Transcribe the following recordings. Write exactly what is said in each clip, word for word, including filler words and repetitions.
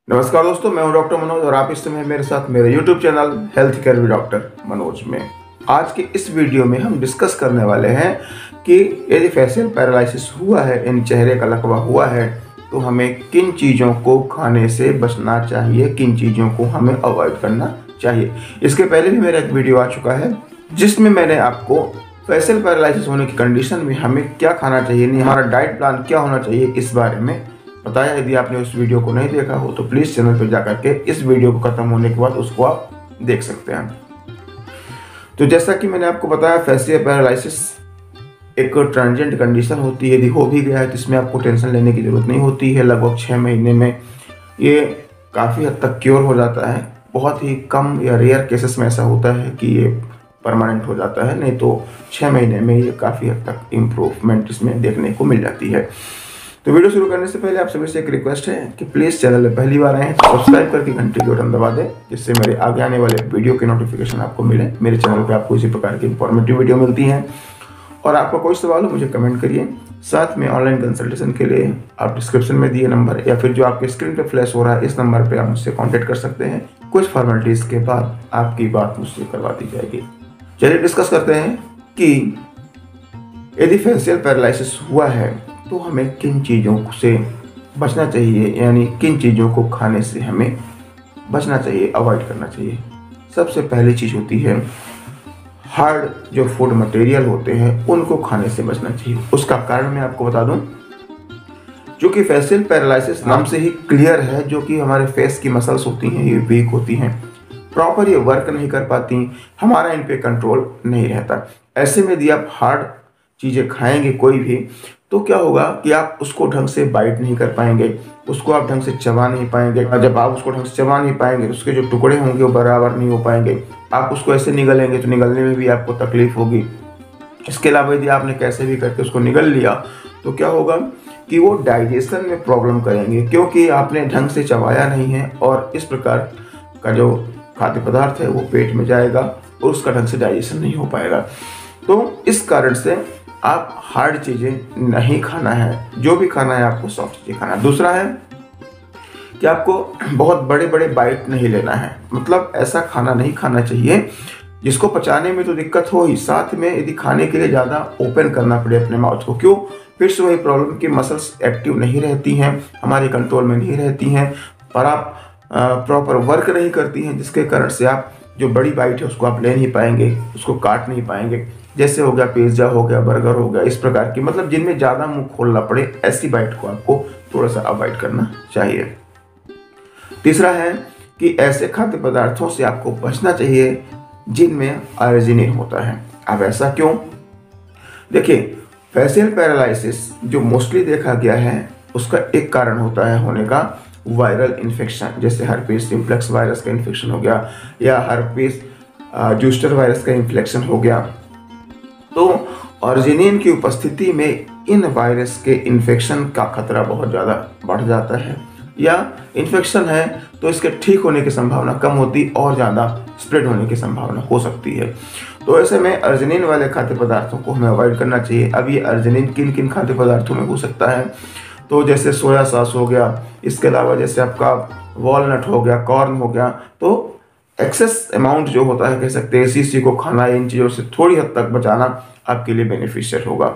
नमस्कार दोस्तों, मैं हूं डॉक्टर मनोज और आप इस समय मेरे साथ मेरे YouTube channel health care with doctor Manoj में। आज के इस वीडियो में हम डिस्कस करने वाले हैं कि यदि फेशियल पैरालिसिस हुआ है यानी चेहरे का लकवा हुआ है तो हमें किन चीज़ों को खाने से बचना चाहिए, किन चीज़ों को हमें अवॉइड करना चाहिए। इसके पहले भी मेरा एक वीडियो आ चुका है जिसमें मैंने आपको फेशियल पैरालिसिस होने की कंडीशन में हमें क्या खाना चाहिए, नहीं हमारा डाइट प्लान क्या होना चाहिए, इस बारे में बताया। यदि आपने उस वीडियो को नहीं देखा हो तो प्लीज़ चैनल पर जाकर के इस वीडियो को खत्म होने के बाद उसको आप देख सकते हैं। तो जैसा कि मैंने आपको बताया, फेशियल पैरालिसिस एक ट्रांजिएंट कंडीशन होती है। यदि हो भी गया है तो इसमें आपको टेंशन लेने की ज़रूरत नहीं होती है। लगभग छः महीने में ये काफ़ी हद तक क्योर हो जाता है। बहुत ही कम या रेयर केसेस में ऐसा होता है कि ये परमानेंट हो जाता है, नहीं तो छः महीने में ये काफ़ी हद तक इम्प्रूवमेंट इसमें देखने को मिल जाती है। तो वीडियो शुरू करने से पहले आप सभी से एक रिक्वेस्ट है कि प्लीज़ चैनल में पहली बार आए हैं तो सब्सक्राइब करके घंटे के बटन दबा दें, जिससे मेरे आगे आने वाले वीडियो के नोटिफिकेशन आपको मिले। मेरे चैनल पे आपको इसी प्रकार की इंफॉर्मेटिव वीडियो मिलती हैं। और आपका कोई सवाल हो मुझे कमेंट करिए। साथ में ऑनलाइन कंसल्टेशन के लिए आप डिस्क्रिप्शन में दिए नंबर या फिर जो आपके स्क्रीन पर फ्लैश हो रहा है इस नंबर पर आप मुझसे कॉन्टैक्ट कर सकते हैं। कुछ फॉर्मेलिटीज़ के बाद आपकी बात मुझसे करवा दी जाएगी। चलिए डिस्कस करते हैं कि यदि फेशियल पैरालिसिस हुआ है तो हमें किन चीज़ों से बचना चाहिए, यानी किन चीज़ों को खाने से हमें बचना चाहिए, अवॉइड करना चाहिए। सबसे पहली चीज़ होती है हार्ड जो फूड मटेरियल होते हैं उनको खाने से बचना चाहिए। उसका कारण मैं आपको बता दूं, जो कि फेशियल पैरालिसिस नाम से ही क्लियर है, जो कि हमारे फेस की मसल्स होती हैं ये वीक होती हैं, प्रॉपर ये वर्क नहीं कर पाती, हमारा इन पे कंट्रोल नहीं रहता। ऐसे में यदि आप हार्ड चीज़ें खाएंगे कोई भी तो क्या होगा कि आप उसको ढंग से बाइट नहीं कर पाएंगे, उसको आप ढंग से चबा नहीं पाएंगे। जब आप उसको ढंग से चबा नहीं पाएंगे तो उसके जो टुकड़े होंगे वो बराबर नहीं हो पाएंगे। आप उसको ऐसे निगलेंगे तो निगलने में भी आपको तकलीफ होगी। इसके अलावा यदि आपने कैसे भी करके उसको निगल लिया तो क्या होगा कि वो डाइजेशन में प्रॉब्लम करेंगे, क्योंकि आपने ढंग से चबाया नहीं है और इस प्रकार का जो खाद्य पदार्थ है वो पेट में जाएगा और उसका ढंग से डाइजेशन नहीं हो पाएगा। तो इस कारण से आप हार्ड चीज़ें नहीं खाना है, जो भी खाना है आपको सॉफ्ट चीज़ें खाना है। दूसरा है कि आपको बहुत बड़े बड़े बाइट नहीं लेना है, मतलब ऐसा खाना नहीं खाना चाहिए जिसको पचाने में तो दिक्कत हो ही, साथ में यदि खाने के लिए ज़्यादा ओपन करना पड़े अपने माउथ को। क्यों? फिर से वही प्रॉब्लम कि मसल्स एक्टिव नहीं रहती हैं, हमारे कंट्रोल में नहीं रहती हैं और आप प्रॉपर वर्क नहीं करती हैं, जिसके कारण से आप जो बड़ी बाइट है उसको आप ले नहीं पाएंगे, उसको काट नहीं पाएंगे। जैसे हो गया पिज्ज़ा हो गया, बर्गर हो गया, इस प्रकार की, मतलब जिनमें ज़्यादा मुंह खोलना पड़े, ऐसी बाइट को आपको थोड़ा सा अवॉइड करना चाहिए। तीसरा है कि ऐसे खाद्य पदार्थों से आपको बचना चाहिए जिनमें आर्जिनिन होता है। अब ऐसा क्यों? देखिए, फेशियल पैरालिसिस जो मोस्टली देखा गया है उसका एक कारण होता है होने का वायरल इन्फेक्शन, जैसे हर्पीस सिम्प्लेक्स वायरस का इन्फेक्शन हो गया या हर्पीस जूस्टर वायरस का इन्फेक्शन हो गया। तो आर्जिनिन की उपस्थिति में इन वायरस के इन्फेक्शन का खतरा बहुत ज़्यादा बढ़ जाता है, या इन्फेक्शन है तो इसके ठीक होने की संभावना कम होती और ज़्यादा स्प्रेड होने की संभावना हो सकती है। तो ऐसे में आर्जिनिन वाले खाद्य पदार्थों को हमें अवॉइड करना चाहिए। अब ये आर्जिनिन किन किन खाद्य पदार्थों में हो सकता है, तो जैसे सोया सॉस हो गया, इसके अलावा जैसे आपका वॉलनट हो गया, कॉर्न हो गया। तो एक्सेस अमाउंट जो होता है, कह सकते हैं इसी सी को खाना, इन चीज़ों से थोड़ी हद तक बचाना आपके लिए बेनिफिशियल होगा।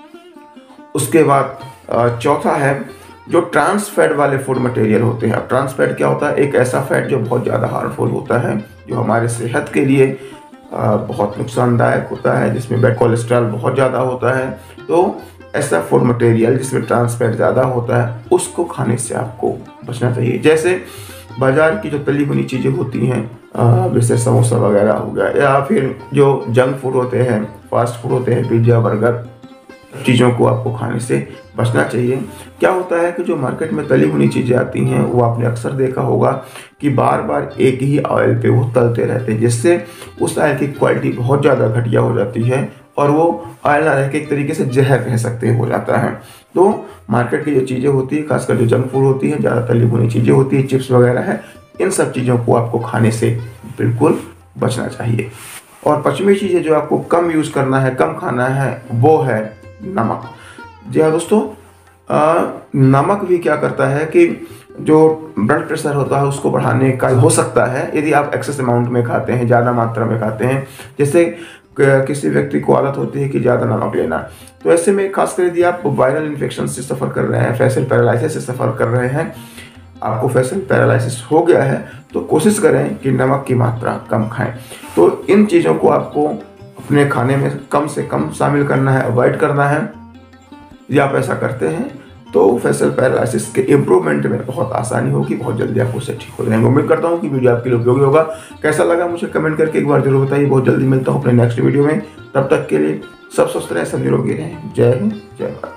उसके बाद चौथा है जो ट्रांस फैट वाले फूड मटेरियल होते हैं। अब ट्रांस फैट क्या होता है? एक ऐसा फैट जो बहुत ज़्यादा हार्मफुल होता है, जो हमारे सेहत के लिए बहुत नुकसानदायक होता है, जिसमें बैड कोलेस्ट्रॉल बहुत ज़्यादा होता है। तो ऐसा फूड मटेरियल जिसमें ट्रांस फैट ज़्यादा होता है उसको खाने से आपको बचना चाहिए। जैसे बाजार की जो तली भुनी चीज़ें होती हैं, जैसे समोसा वगैरह हो गया, या फिर जो जंक फूड होते हैं, फास्ट फूड होते हैं, पिज्ज़ा बर्गर, चीज़ों को आपको खाने से बचना चाहिए। क्या होता है कि जो मार्केट में तली भुनी चीज़ें आती हैं वो आपने अक्सर देखा होगा कि बार बार एक ही ऑयल पे वो तलते रहते हैं, जिससे उस ऑयल की क्वालिटी बहुत ज़्यादा घटिया हो जाती है और वो ऑयल ना रह के एक तरीके से जहर कह सकते हैं हो जाता है। तो मार्केट की जो चीज़ें होती है, खासकर जो जंक फूड होती है, ज़्यादा तली भुनी चीज़ें होती है, चिप्स वगैरह है, इन सब चीज़ों को आपको खाने से बिल्कुल बचना चाहिए। और पश्चिमी चीज़ें जो आपको कम यूज़ करना है, कम खाना है, वो है नमक। जी हाँ दोस्तों, आ, नमक भी क्या करता है कि जो ब्लड प्रेशर होता है उसको बढ़ाने का हो सकता है यदि आप एक्सेस अमाउंट में खाते हैं, ज़्यादा मात्रा में खाते हैं। जैसे किसी व्यक्ति को आदत होती है कि ज़्यादा नमक लेना, तो ऐसे में खासकर यदि आप वायरल इन्फेक्शन से सफ़र कर रहे हैं, फेशियल पैरालिसिस से सफ़र कर रहे हैं, आपको फेशियल पैरालिसिस हो गया है, तो कोशिश करें कि नमक की मात्रा कम खाएं। तो इन चीज़ों को आपको अपने खाने में कम से कम शामिल करना है, अवॉइड करना है। यदि आप ऐसा करते हैं तो फेशियल पैरालिसिस के इम्प्रूवमेंट में बहुत आसानी होगी, बहुत जल्दी आप उससे ठीक हो जाएंगे। उम्मीद करता हूँ कि वीडियो आपके लिए उपयोगी होगा। कैसा लगा मुझे कमेंट करके एक बार जरूर बताइए। बहुत जल्दी मिलता हूँ अपने नेक्स्ट वीडियो में, तब तक के लिए सब स्वस्थ रहें, सब निरोगी रहें। जय हिंद, जय भारत।